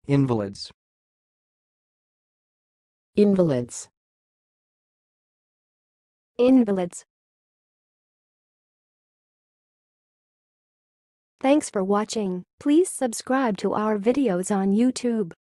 Invalids. Invalids. Invalids. Thanks for watching. Please subscribe to our videos on YouTube.